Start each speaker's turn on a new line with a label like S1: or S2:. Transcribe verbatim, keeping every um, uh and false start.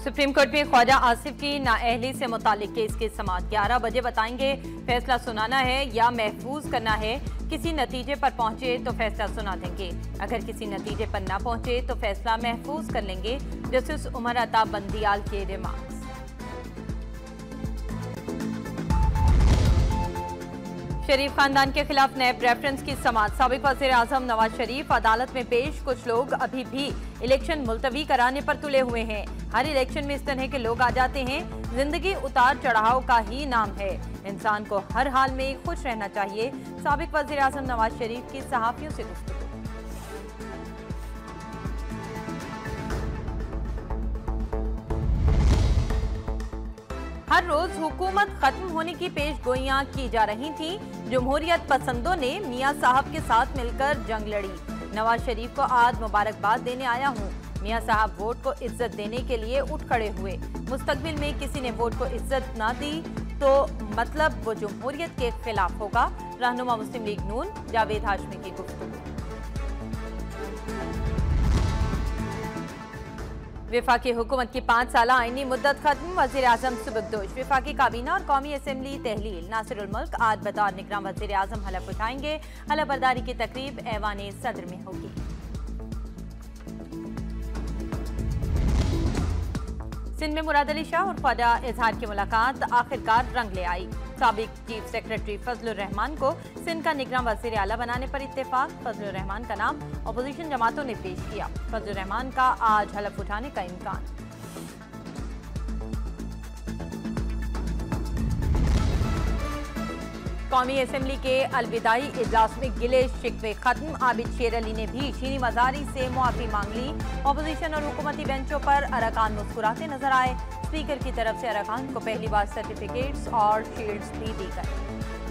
S1: Supreme court में ख्वाजा आसिफ की नाअहली से मुतालिक केस की समाअत ग्यारह बजे बताएंगे। फैसला सुनाना है या महफूज करना है। किसी नतीजे पर पहुंचे तो फैसला सुना देंगे। अगर किसी नतीजे पर न पहुंचे तो फैसला महफूज कर लेंगे। जस्टिस उमर अता बंदियाल के रिमार्क्स। शरीफ खानदान के खिलाफ नैब रेफरेंस की समाअत। साबिक वज़ीर आज़म नवाज शरीफ अदालत में पेश। कुछ लोग अभी भी इलेक्शन मुलतवी कराने पर तुले हुए हैं। हर इलेक्शन में इस तरह के लोग आ जाते हैं। जिंदगी उतार चढ़ाव का ही नाम है। इंसान को हर हाल में खुश रहना चाहिए। साबिक वज़ीर आज़म नवाज शरीफ की सहाफियों से गुफ्तगू। हर रोज हुकूमत खत्म होने की पेशगोइयां की जा रही थी। जमहूरियत पसंदों ने मियां साहब के साथ मिलकर जंग लड़ी। नवाज शरीफ को आज मुबारकबाद देने आया हूं। मियां साहब वोट को इज्जत देने के लिए उठ खड़े हुए। मुस्तकबिल में किसी ने वोट को इज्जत ना दी तो मतलब वो जमहूरियत के खिलाफ होगा। रहनुमा मुस्लिम लीग नून जावेद हाशमी की गुफ्तगू। विफाकी हुकूमत की पाँच साल आईनी मुद्दत खत्म। वज़ीर आज़म सुबकदोश। विफाकी काबीना और कौमी असम्बली तहलील। नासिरुल मुल्क आज बतौर निगरान वज़ीर आज़म हलफ उठाएंगे। हलफ बर्दारी की तकरीब ऐवान सदर में होगी। सिंध में मुराद अली शाह और ख्वाजा इजहार की मुलाकात आखिरकार रंग ले आई। साबिक चीफ सेक्रेटरी फजलुर रहमान को सिंध का निगरान वज़ीर आला बनाने पर इत्तेफाक। फजलुर रहमान का नाम अपोजिशन जमातों ने पेश किया। फजलुर रहमान का आज हलफ उठाने का इम्कान। कौमी असम्बली के अलविदाई इजलास में गिले शिकवे खत्म। आबिद शेर अली ने भी शीनी मजारी से मुआफी मांग ली। अपोजिशन और हुकूमती बेंचों पर अरकान मुस्कुराते नजर आए। स्पीकर की तरफ से अरकान को पहली बार सर्टिफिकेट्स और शील्ड्स भी दी गई।